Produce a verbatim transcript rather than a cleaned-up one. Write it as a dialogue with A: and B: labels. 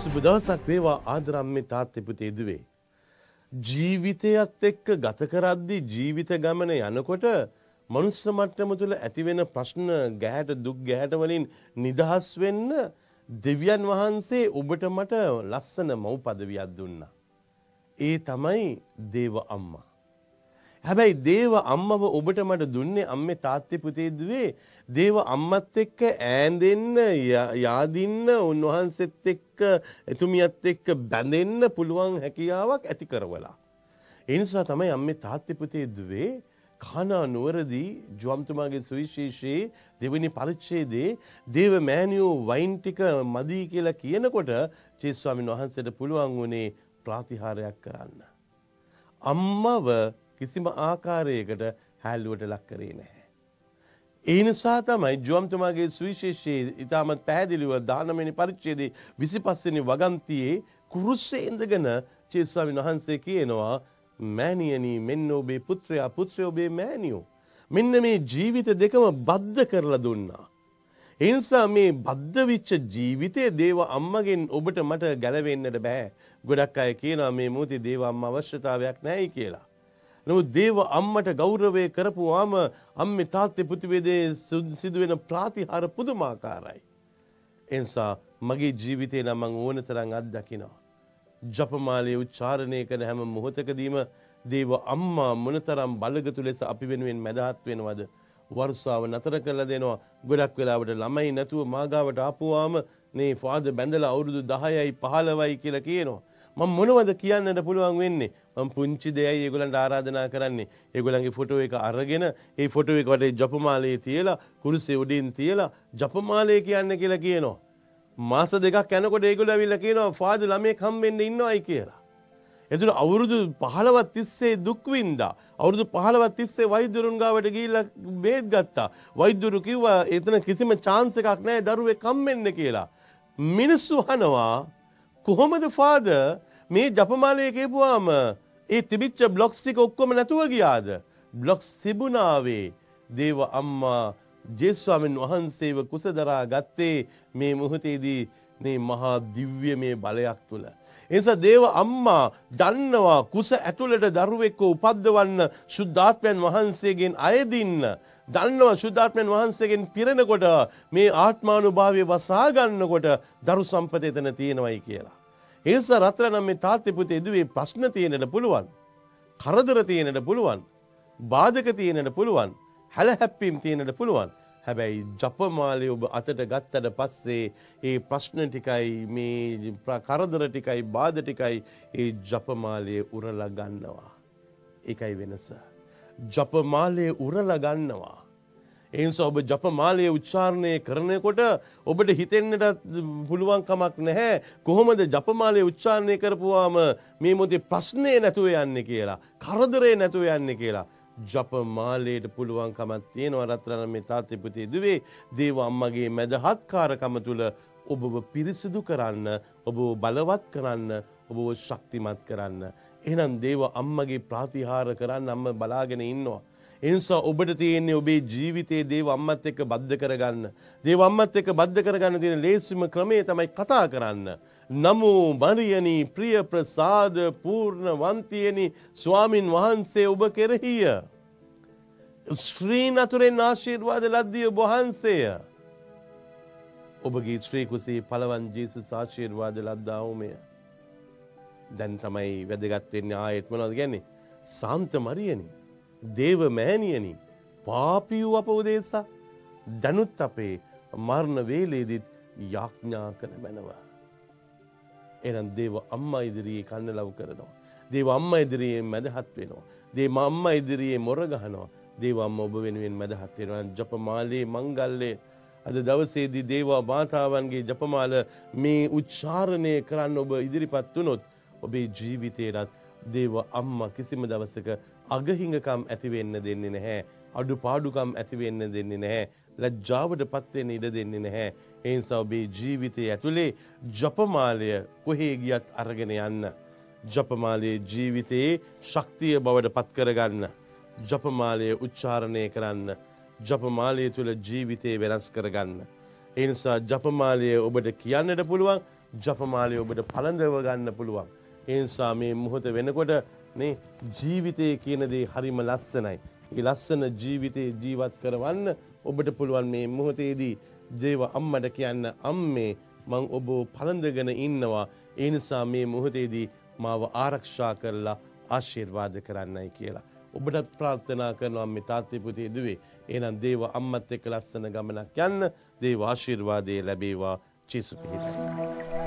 A: සුබ දවසක් වේවා ආදරම්මේ තාත්තේ පුතේ දුවේ. ජීවිතයත් එක්ක ගත කරද්දී ජීවිත ගමන යනකොට මනුස්ස මට්ටම තුළ ඇතිවෙන ප්‍රශ්න ගැහැට දුක් ගැහැට වලින් නිදහස් වෙන්න දෙවියන් වහන්සේ ඔබට මට ලස්සන මව් පදවියක් දුන්නා. ඒ තමයි දේව අම්මා. හැබැයි දේව අම්මව ඔබට මට දුන්නේ අම්මේ තාත්තේ පුතේ දුවේ දේව අම්මත් එක්ක ඈඳෙන්න යාදින්න උන්වහන්සේත් එක්ක එතුමියත් එක්ක බැඳෙන්න පුළුවන් හැකියාවක් ඇති කරවලා. ඒ නිසා තමයි අම්මේ තාත්තේ පුතේ දුවේ කානා නුවරදී ජුවම්තුමාගේ සුවිශේෂී දෙවෙනි පරිච්ඡේදයේ දේව මෑණියෝ වයින් ටික මදි කියලා කියනකොට චේ ස්වාමීන් වහන්සේට පුළුවන් වුණේ ප්‍රාතිහාරයක් කරන්න. අම්මව කිසිම ආකාරයකට හැල්ලුවට ලක් කරේ නැහැ. ඒ නිසා තමයි ජුවම්තුමාගේ සුවිශේෂී ඊටමත් පැහැදිලිව දානම වෙනි පරිච්ඡේදයේ විසිපස් වෙනි වගන්තියේ කුරුස්සේ ඉඳගෙන චේ ස්වාමීන් වහන්සේ කියනවා මෑණියනි මෙන්න ඔබේ පුත්‍රයා පුත්‍රය ඔබේ මෑණියෝ මෙන්න මේ ජීවිත දෙකම බද්ධ කරලා දුන්නා. ඒ නිසා මේ බද්ධ වෙච්ච ජීවිතයේ දේව අම්මගෙන් ඔබට මට ගැලවෙන්නට බෑ. ගොඩක් අය කියනවා මේ මොහොතේ දේව අම්මා අවශ්‍යතාවයක් නැහැයි කියලා. නමුත් දේව අම්මට ගෞරවය කරපුවාම අම්මේ තාත්තේ පුතිවේදේ සිදුවෙන ප්‍රාතිහාර පුදුමාකාරයි. ඒ නිසා මගේ ජීවිතේ නම් මම ඕන තරම් අත්දකිනවා. ජපමාලයේ උච්චාරණය කරන හැම මොහොතකදීම දේව අම්මා මොනතරම් බලගතු ලෙස අපි වෙනුවෙන් මැදහත් වෙනවද? වර්ෂාව නතර කරලා දෙනවා. ගොඩක් වෙලාවට ළමයි නැතුව මාගාවට ආපුවාම මේ ෆාදර් බැඳලා අවුරුදු දහයයි පහළොවයි කියලා කියනවා. මම මොනවද කියන්නට පුළුවන් වෙන්නේ? මම පුංචි දෙයයි ඒගොල්ලන්ට ආරාධනා කරන්නේ. ඒගොල්ලන්ගේ ෆොටෝ එක අරගෙන ඒ ෆොටෝ එක වටේ ජපමාලයේ තියලා කුරුසේ උඩින් තියලා ජපමාලය කියන්න කියලා කියනවා. මාස දෙකක් යනකොට ඒගොල්ලෝ ඇවිල්ලා කියනවා ෆාදර් ළමයෙක් හම්බෙන්න ඉන්නවයි කියලා. එතන අවුරුදු පහළොවක් තිස්සේ දුක් විඳා. අවුරුදු පහළොවක් තිස්සේ වෛද්‍යරුන් ගාවට ගිහිල්ලා බේත් ගත්තා. වෛද්‍යරු කිව්වා එතන කිසිම chance එකක් නැහැ දරුවෙක් හම්බෙන්න කියලා. මිනිස්සු අහනවා කොහොමද ෆාදර් මේ ජපමාලයේ කියපුවාම ඒ තිබිච්ච බ්ලොක්ස් ටික ඔක්කොම නැතුව ගියාද? බ්ලොක්ස් තිබුණාවේ. දේව අම්මා ජේස්වාමීන් වහන්සේව කුසදරා ගත්තේ මේ මොහොතේදී මේ මහා දිව්‍ය මේ බලයක් තුල. ඒ නිසා දේව අම්මා දන්නවා කුස ඇතුළට දරුවෙක්ව උපද්දවන්න සුද්ධාත්මයන් වහන්සේගෙන් අයදින්න. දන්නවා සුද්ධාත්මයන් වහන්සේගෙන් පිරෙනකොට මේ ආත්මානුභාවය වසා ගන්නකොට දරු සම්පත එතන තියෙනවයි කියලා. ඒ නිසා රත්තරන් මේ තාත්තේ පුතේ දුවේ ප්‍රශ්න තියෙන්නට පුළුවන්. කරදර තියෙන්නට පුළුවන්. බාධක තියෙන්නට පුළුවන්. හැලහැප්පීම් තියෙන්නට පුළුවන්. හැබැයි ජපමාලේ ඔබ අතට ගත්තට පස්සේ ඒ ප්‍රශ්න ටිකයි මේ කරදර ටිකයි බාධා ටිකයි ඒ ජපමාලේ උරලා ගන්නවා. ඒකයි වෙනස. ජපමාලේ උරලා ගන්නවා. ඒ නිසා ඔබ ජපමාලයේ උච්චාරණය කරනකොට ඔබට හිතෙන්නට පුළුවන් කමක් නැහැ කොහොමද ජපමාලයේ උච්චාරණය කරපුවාම මේ මොකද ප්‍රශ්නේ නැතුව යන්නේ කියලා, කරදරේ නැතුව යන්නේ කියලා. ජපමාලයට පුළුවන් කමක් තියෙනවා රත්තරන් මේ තාත්තේ පුතේ දුවේ දේව අම්මගේ මැදහත්කාරකම තුල ඔබව පිරිසිදු කරන්න, ඔබව බලවත් කරන්න, ඔබව ශක්තිමත් කරන්න. එහෙනම් දේව අම්මගේ ප්‍රාතිහාර කරන්න අම්ම බලාගෙන ඉන්නවා. ඒ නිසා ඔබට තියෙන්නේ ඔබේ ජීවිතයේ දේව අම්මත් එක්ක බද්ධ කරගන්න. දේව අම්මත් එක්ක බද්ධ කරගන්න තියෙන ලේසිම ක්‍රමය තමයි කතා කරන්න. නමෝ මරියනි ප්‍රිය ප්‍රසාද පූර්ණ වන්තියනි ස්වාමින් වහන්සේ ඔබ කෙරෙහිය. ශ්‍රී නතුරෙන් ආශිර්වාද ලද්දී ඔබ වහන්සේය. ඔබගේ ශ්‍රී කුසී පළවන් ජේසුස් ආශිර්වාද ලද්දා වූමය. දැන් තමයි වැදගත් වෙන්නේ ආයෙත් මොනවද කියන්නේ? සාන්ත මරියනි දේව මෑණියනි පාපී වූ අප උදෙසා දනුත් අපේ මරණ වේලේදීත් යාඥා කරන මැනව. එහෙනම් දේව අම්මා ඉදිරියේ කන්න ලව් කරනවා. දේව අම්මා ඉදිරියේ මැදහත් වෙනවා. දේව අම්මා ඉදිරියේ මොර ගහනවා. දේව අම්මා ඔබ වෙනුවෙන් මැදහත් වෙනවා. ජපමාලේ මංගල්‍ය අද දවසේදී දේව මාතාවන්ගේ ජපමාල මේ උච්චාරණය කරන්න ඔබ ඉදිරිපත් වුණොත් ඔබේ ජීවිතේට දේව අම්මා කිසිම දවසක අගහිඟකම් ඇති වෙන්න දෙන්නේ නැහැ. අඩුපාඩුකම් ඇති වෙන්න දෙන්නේ නැහැ. ලැජ්ජාවටපත් වෙන්න ඉඩ දෙන්නේ නැහැ. ඒ නිසා ඔබේ ජීවිතයේ ඇතුලේ ජපමාලය කොහේ ගියත් අරගෙන යන්න. ජපමාලයේ ජීවිතයේ ශක්තිය බවට පත් කරගන්න. ජපමාලය උච්චාරණය කරන්න. ජපමාලය තුල ජීවිතේ වෙනස් කරගන්න. ඒ නිසා ජපමාලය ඔබට කියන්නට පුළුවන් ජපමාලය ඔබට පළඳව ගන්න පුළුවන්. ඒ නිසා මේ මොහොත වෙනකොට නේ ජීවිතය කියන දේ හරිම ලස්සනයි. ඒ ලස්සන ජීවිතේ ජීවත් කරවන්න ඔබට පුළුවන් මේ මොහොතේදී දේව අම්මට කියන්න අම්මේ මං ඔබ පළඳගෙන ඉන්නවා. ඒ නිසා මේ මොහොතේදී මාව ආරක්ෂා කරලා ආශිර්වාද කරන්නයි කියලා. ඔබට ප්‍රාර්ථනා කරනවා මේ තාත්තේ පුතේ දුවේ. එහෙනම් දේව අම්මත් එක්ක ලස්සන ගමනක් යන්න. දේව ආශිර්වාදයේ ලැබේවා. ජේසුස් පිහිටයි.